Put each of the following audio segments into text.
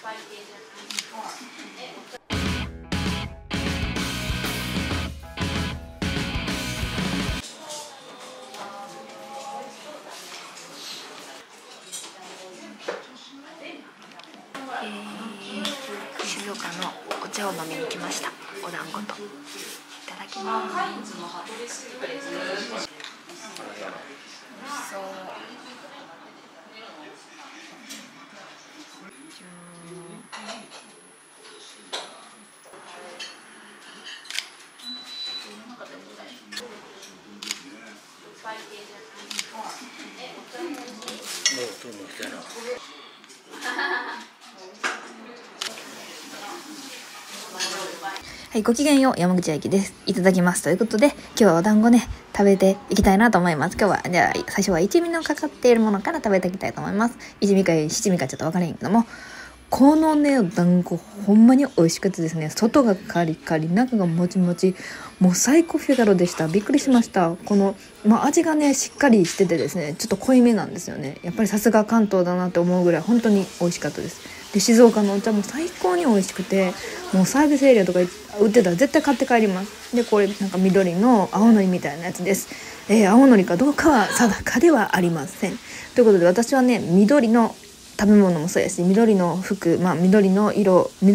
静岡のお茶を飲みに来ました。お団子といただきます。そうはい、ごきげんよう、山口愛希です。いただきますということで、今日はお団子ね食べていきたいなと思います。今日はじゃあ最初は一味のかかっているものから食べていきたいと思います。一味か七味かちょっと分からへんけども、このねお団子ほんまに美味しくてですね、外がカリカリ中がもちもち、もう最高フィガロでした。びっくりしました。この、味がねしっかりしててですね、ちょっと濃いめなんですよね。やっぱりさすが関東だなって思うぐらい本当に美味しかったです。で静岡のお茶も最高に美味しくて、もうサービスエリアとか売ってたら絶対買って帰ります。でこれなんか緑の青のりみたいなやつです。青のりかどうかは定かではありません。ということで私はね緑の食べ物もそうやし、緑の服、緑の色の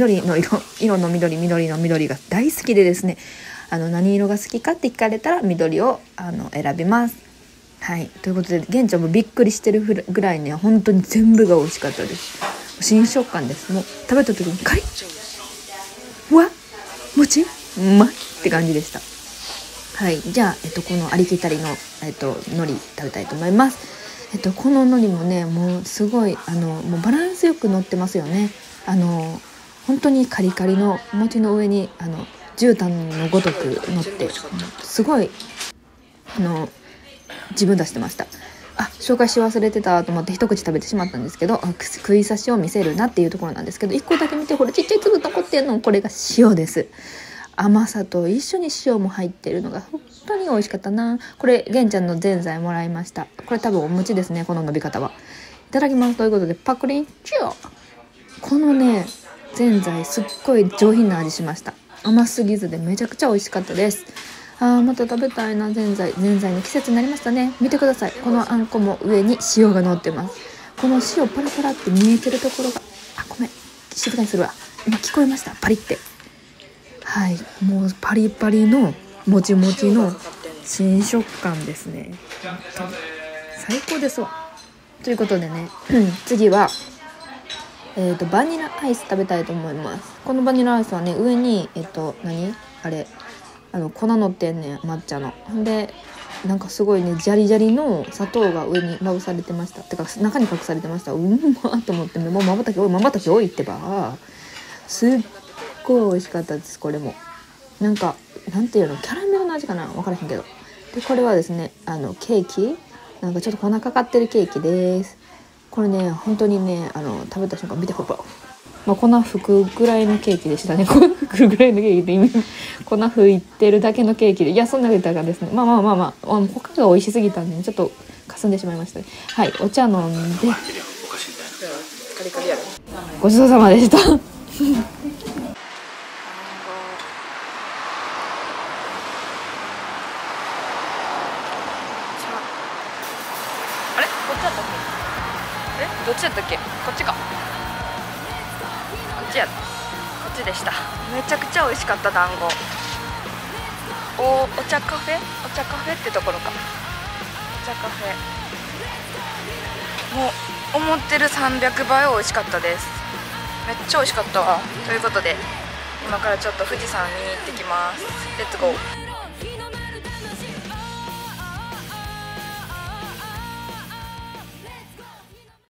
緑が大好きでですね、何色が好きかって聞かれたら緑を選びます。はい、ということで現地はもうびっくりしてるぐらいね、本当に全部が美味しかったです。新食感です。もう食べた時にカリッ、うわ、もちうまいって感じでした。はい、じゃあ、このありきたりの、海苔食べたいと思います。この海苔もねもうすごいもうバランスよく乗ってますよね。本当にカリカリの餅の上に絨毯のごとく乗って、すごい自分出してました。紹介し忘れてたと思って一口食べてしまったんですけど、食い差しを見せるなっていうところなんですけど、1個だけ見て、これちっちゃい粒残ってるの、これが塩です。甘さと一緒に塩も入ってるのが本当に美味しかったな。これ玄ちゃんのぜんざいもらいました。これ多分お餅ですね、この伸び方は。いただきますということで、パクリンチュー。このねぜんざいすっごい上品な味しました。甘すぎずでめちゃくちゃ美味しかったです。また食べたいな。ぜんざいの季節になりましたね。見てください、このあんこも上に塩が乗ってます。この塩パラパラって見えてるところが、ごめん静かにするわ、今聞こえました？パリって。はい、もうパリパリのもちもちの新食感ですね。最高ですわ。ということでね、次はバニラアイス食べたいと思います。このバニラアイスはね上に何あれ粉乗ってんねん、抹茶の。でなんかすごいねジャリジャリの砂糖が上にまぶされてました。てか中に隠されてました。まっと思って、もうまばたき多いってば。すっごい美味しかったです。これもなんかなんていうの、キャラメルの味かな、分からへんけど。でこれはですねケーキ、なんかちょっと粉かかってるケーキです。これね本当にね食べた瞬間見てほら、粉吹くぐらいのケーキでしたね。粉吹くぐらいのケーキで、粉吹いてるだけのケーキで、いやそんな言ったらですね、他が美味しすぎたんで、ちょっと霞んでしまいましたね。はい、お茶飲んでカリカリやろ。ごちそうさまでした。どっちやったっけ？こっちか。こっちや。こっちでした。めちゃくちゃ美味しかった団子。お茶カフェってところか。お茶カフェ。もう思ってる300倍美味しかったです。めっちゃ美味しかったわ。ということで今からちょっと富士山見に行ってきます。レッツゴー。